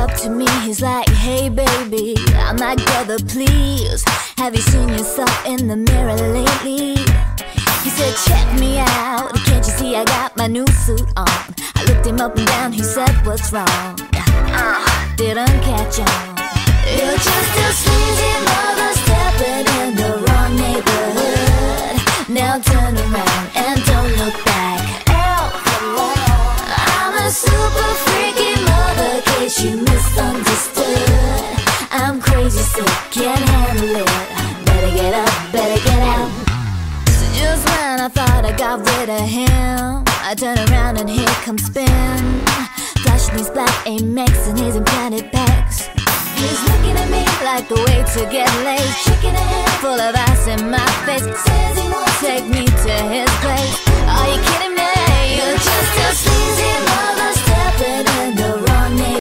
up to me, he's like, hey baby, I'm that girl that please. Have you seen yourself in the mirror lately? He said, check me out, can't you see I got my new suit on? I looked him up and down, he said, what's wrong? Didn't catch on. You're just a sleazy mother stepping in the wrong neighborhood. Now turn around and don't look back. I'm a super freaky mother, case you misunderstood. I'm crazy sick, can't handle it. Better get up, better get out. So just when I thought I got rid of him, I turn around and here comes Spin, flashing these black Amex and his implanted pecs. He's looking at me like a way to get laid, shaking a handful of ice in my face. Says he won't take me to his place.